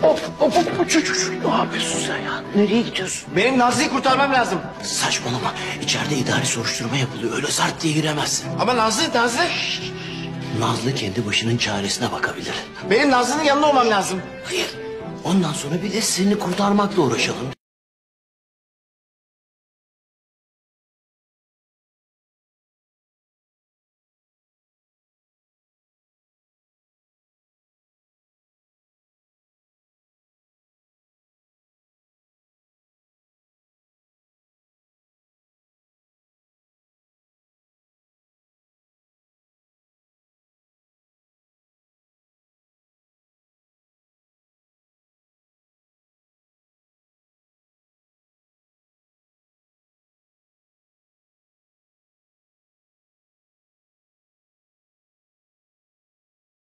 Ne yapıyorsun sen ya? Nereye gidiyorsun? Benim Nazlı'yı kurtarmam lazım. Saçmalama. İçeride idari soruşturma yapılıyor. Öyle zart diye giremezsin. Ama Nazlı. Nazlı kendi başının çaresine bakabilir. Benim Nazlı'nın yanında olmam lazım. Hayır. Ondan sonra bir de seni kurtarmakla uğraşalım.